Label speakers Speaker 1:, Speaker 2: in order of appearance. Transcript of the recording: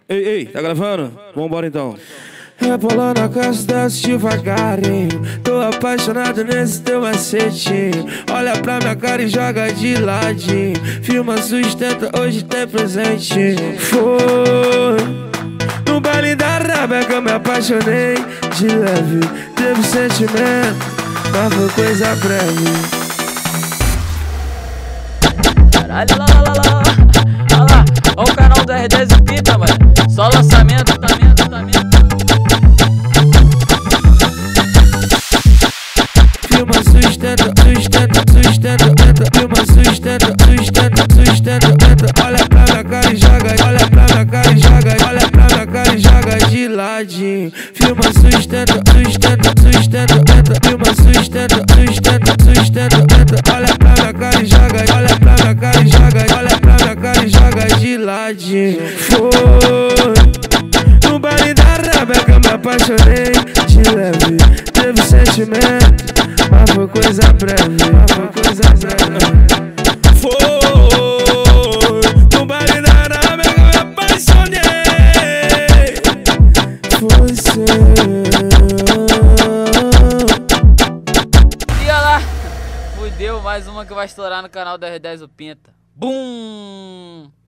Speaker 1: Ei, tá gravando? Vambora então.
Speaker 2: Rebolando a casa desce devagarinho. Tô apaixonado nesse teu macetinho. Olha pra minha cara e joga de ladinho. Filma, sustenta, hoje tem presente. Foi no baile da Rábia que eu me apaixonei. De leve, teve sentimento, mas foi coisa breve.
Speaker 3: Caralho, lá. Olha lá, olha o canal do R10 e Pinta, mano. Só lançamento,
Speaker 2: Filma, sustenta, filma, sustenta. Olha pra minha cara e joga, olha pra minha cara e joga, olha pra minha cara e joga de ladinho. Filma, sustenta, filma, sustenta. Olha pra minha cara e joga, olha pra minha cara e joga, olha pra minha cara e joga de ladinho. Foi no baile da Rábia que eu me apaixonei. De leve, teve sentimento, mas foi coisa breve, Foi no baile da Rábia que eu me apaixonei. Foi
Speaker 3: E olha lá, fudeu, mais uma que vai estourar no canal do R10 o Pinta. Bum!